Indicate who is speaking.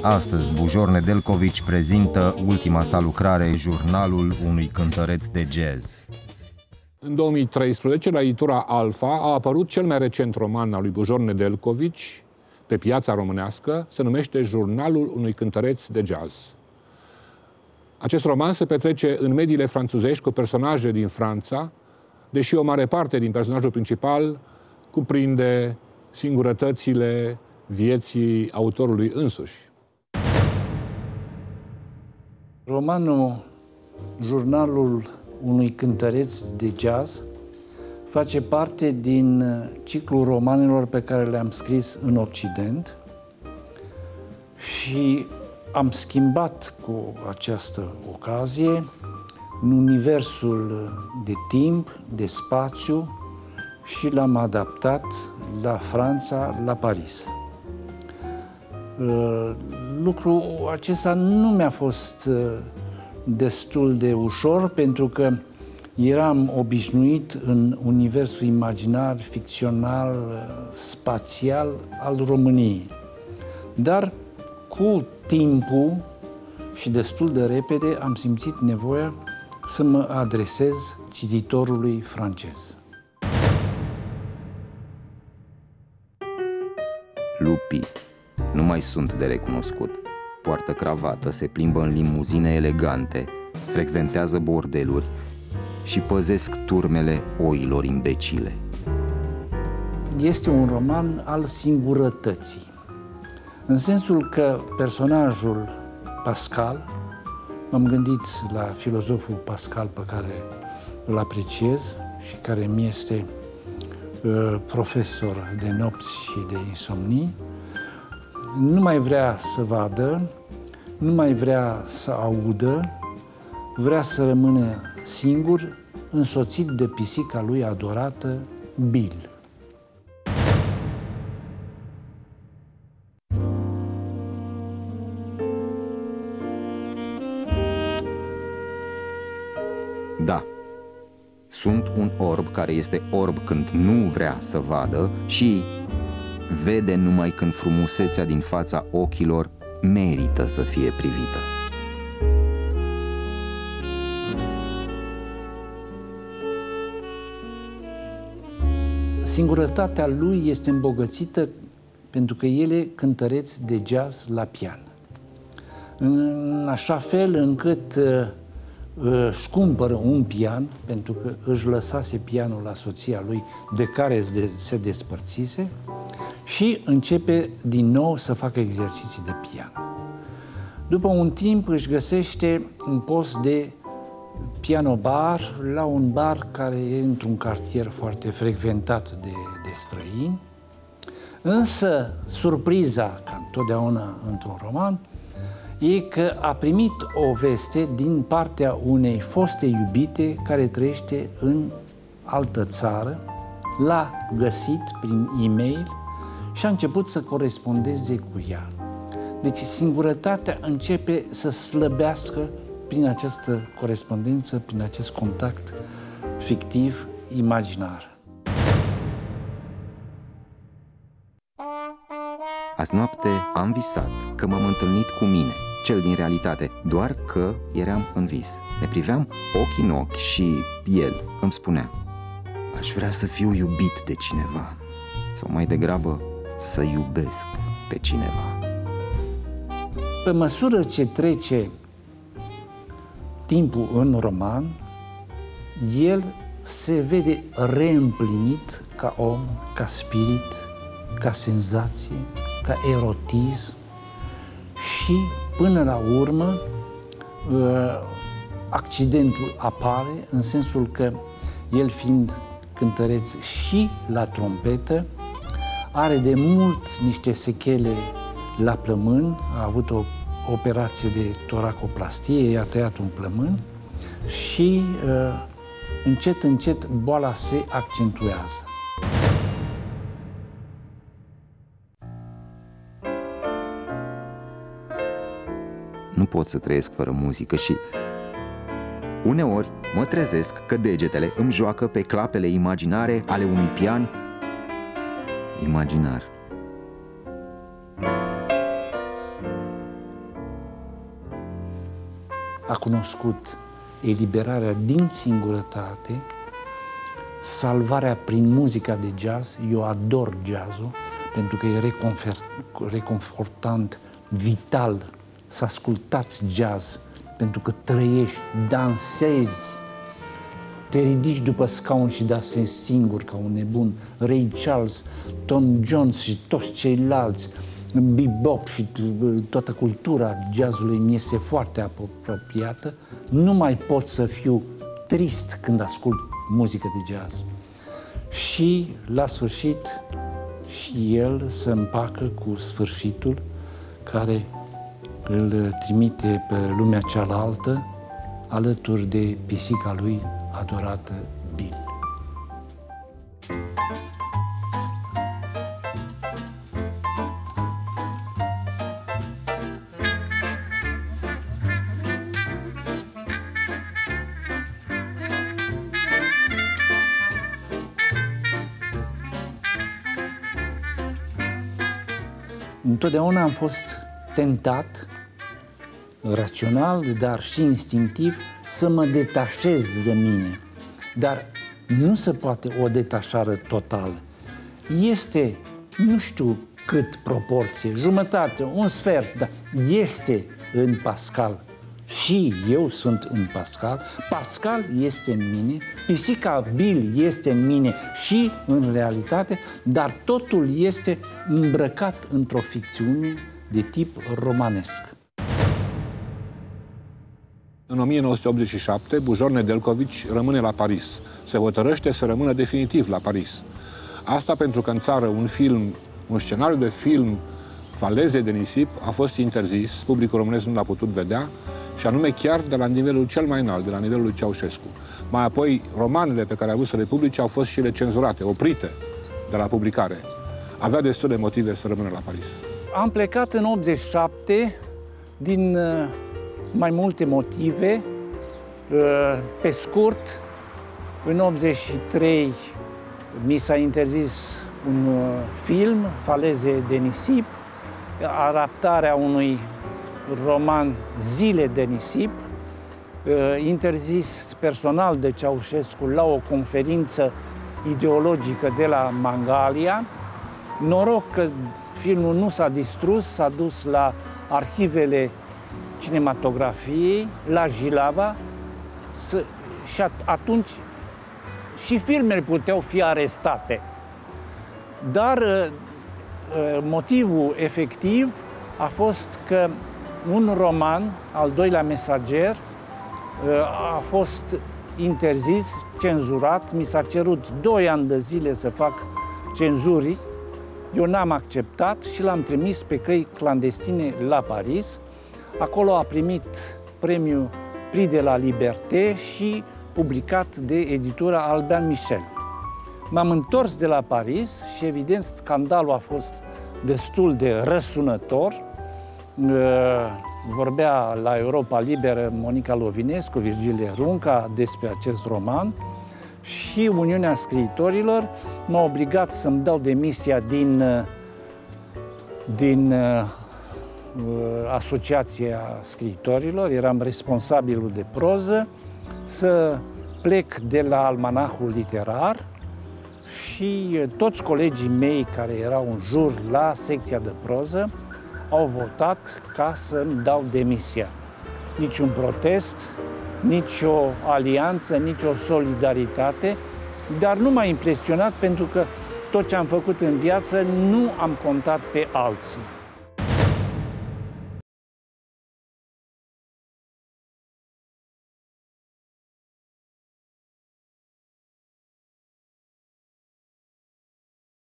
Speaker 1: Astăzi, Bujor Nedeljković prezintă ultima sa lucrare, Jurnalul unui cântăreț de jazz.
Speaker 2: În 2013, la editura Alfa, a apărut cel mai recent roman al lui Bujor Nedeljković pe piața românească, se numește Jurnalul unui cântăreț de jazz. Acest roman se petrece în mediile franțuzești cu personaje din Franța, deși o mare parte din personajul principal cuprinde singurătățile vieții autorului însuși.
Speaker 3: Romanul Jurnalul unui cântăreț de jazz face parte din ciclul romanelor pe care le-am scris în Occident și am schimbat cu această ocazie în universul de timp, de spațiu și l-am adaptat la Franța, la Paris. Lucrul acesta nu mi-a fost destul de ușor, pentru că eram obișnuit în universul imaginar, ficțional, spațial al României. Dar cu timpul și destul de repede am simțit nevoia să mă adresez cititorului francez.
Speaker 1: Lupii nu mai sunt de recunoscut. Poartă cravată, se plimbă în limuzine elegante, frecventează bordeluri și păzesc turmele oilor imbecile.
Speaker 3: Este un roman al singurătății, în sensul că personajul Pascal, m-am gândit la filozoful Pascal, pe care îl apreciez și care mi este profesor de nopți și de insomnii, nu mai vrea să vadă, nu mai vrea să audă, vrea să rămână singur, însoțit de pisica lui adorată, Bill.
Speaker 1: Da, sunt un orb care este orb când nu vrea să vadă și vede numai când frumusețea din fața ochilor merită să fie privită.
Speaker 3: Singurătatea lui este îmbogățită pentru că el e cântăreț de jazz la pian. În așa fel încât își cumpără un pian, pentru că își lăsase pianul la soția lui, de care se despărțise, și începe din nou să facă exerciții de pian. După un timp își găsește un post de piano-bar la un bar care e într-un cartier foarte frecventat de străini. Însă, surpriza, ca întotdeauna într-un roman, e că a primit o veste din partea unei foste iubite care trăiește în altă țară, l-a găsit prin e-mail și a început să corespondeze cu ea. Deci singurătatea începe să slăbească prin această corespondență, prin acest contact fictiv, imaginar.
Speaker 1: Azi noapte am visat că m-am întâlnit cu mine, cel din realitate, doar că eram în vis. Ne priveam ochi în ochi și el îmi spunea: aș vrea să fiu iubit de cineva, sau mai degrabă să iubesc pe cineva.
Speaker 3: Pe măsură ce trece timpul în roman, el se vede reîmplinit ca om, ca spirit, ca senzație, ca erotism și, până la urmă, accidentul apare în sensul că el, fiind cântăreț și la trompetă, are de mult niște sechele la plămân, a avut o operație de toracoplastie, i-a tăiat un plămân și încet, încet boala se accentuează.
Speaker 1: Nu pot să trăiesc fără muzică și uneori mă trezesc că degetele îmi joacă pe clapele imaginare ale unui pian imaginar.
Speaker 3: a cunoscut eliberarea din singurătate, salvarea prin muzica de jazz. Eu ador jazzul pentru că e reconfortant, vital să ascultați jazz, pentru că trăiești, dansezi, te ridici după scaun și dansezi singur ca un nebun. Ray Charles, Tom Jones și toți ceilalți, bebop și toată cultura jazzului mi este foarte apropiată. Nu mai pot să fiu trist când ascult muzică de jazz. Și la sfârșit și el se împacă cu sfârșitul care îl trimite pe lumea cealaltă alături de pisica lui adorată, Bill. Întotdeauna am fost tentat, rațional, dar și instinctiv, să mă detașez de mine. Dar nu se poate o detașare totală. Este, nu știu cât proporție, jumătate, un sfert, dar este în Pascal. Și eu sunt în Pascal, Pascal este în mine, pisica Bill este în mine și în realitate, dar totul este îmbrăcat într-o ficțiune de tip romanesc.
Speaker 2: În 1987, Bujor Nedeljković rămâne la Paris. Se hotărăște să rămână definitiv la Paris. Asta pentru că în țară un scenariu de film, Faleze de nisip, a fost interzis, publicul românesc nu l-a putut vedea, și anume chiar de la nivelul cel mai înalt, de la nivelul lui Ceaușescu. Mai apoi, romanele pe care a avut să le publice au fost și ele cenzurate, oprite de la publicare. Avea destul de motive să rămână la Paris.
Speaker 3: Am plecat în 87 din mai multe motive. Pe scurt, în 83 mi s-a interzis un film, Faleze de nisip, adaptarea unui roman Zile de nisip, interzis personal de Ceaușescu la o conferință ideologică de la Mangalia. Noroc că filmul nu s-a distrus, s-a dus la arhivele cinematografiei, la Jilava, și atunci și filmele puteau fi arestate. Dar motivul efectiv a fost că un roman, Al doilea mesager, a fost interzis, cenzurat. Mi s-a cerut 2 ani de zile să fac cenzuri. Eu n-am acceptat și l-am trimis pe căi clandestine la Paris. Acolo a primit premiul Prix de la Liberté și publicat de editura Albin Michel. M-am întors de la Paris și, evident, scandalul a fost destul de răsunător. Vorbea la Europa Liberă Monica Lovinescu, Virgilie Runca despre acest roman și Uniunea Scriitorilor m-a obligat să-mi dau demisia din Asociația Scriitorilor, eram responsabilul de proză, să plec de la Almanahul Literar și toți colegii mei care erau în jur la secția de proză au votat ca să-mi dau demisia. Niciun protest, nici o alianță, nici o solidaritate, dar nu m-a impresionat pentru că tot ce am făcut în viață nu am contat pe alții.